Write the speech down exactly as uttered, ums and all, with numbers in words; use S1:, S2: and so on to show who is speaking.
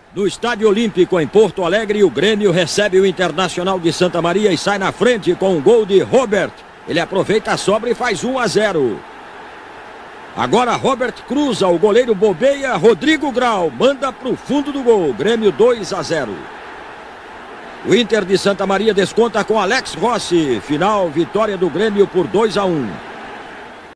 S1: No Estádio Olímpico, em Porto Alegre, o Grêmio recebe o Internacional de Santa Maria e sai na frente com um gol de Robert. Ele aproveita a sobra e faz um a zero. Agora Robert cruza, o goleiro bobeia, Rodrigo Grau manda para o fundo do gol. Grêmio dois a zero. O Inter de Santa Maria desconta com Alex Rossi. Final, vitória do Grêmio por dois a um.